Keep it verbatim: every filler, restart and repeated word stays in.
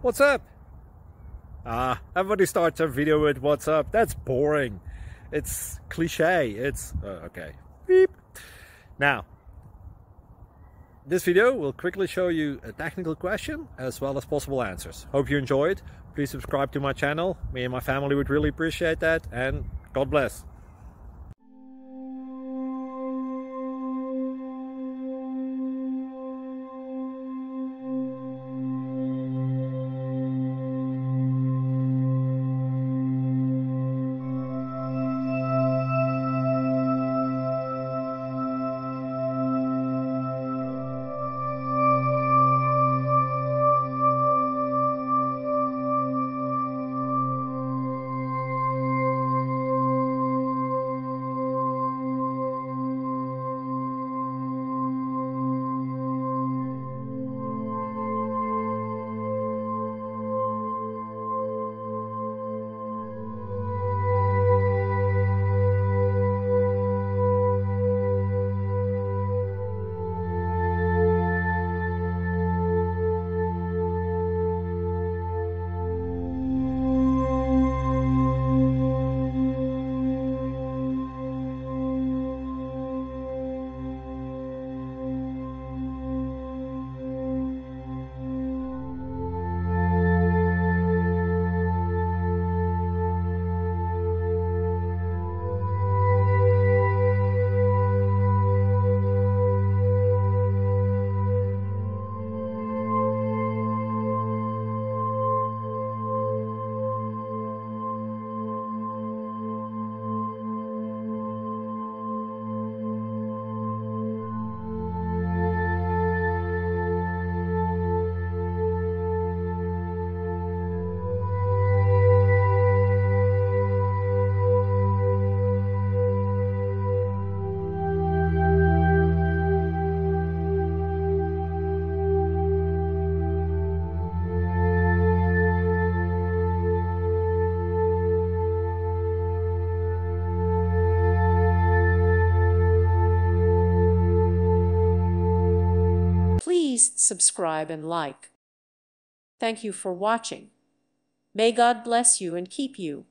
What's up? Ah, everybody starts their video with what's up. That's boring. It's cliche. It's uh, okay. Beep. Now, this video will quickly show you a technical question as well as possible answers. Hope you enjoyed. Please subscribe to my channel. Me and my family would really appreciate that, and God bless. Please subscribe and like. Thank you for watching. May God bless you and keep you.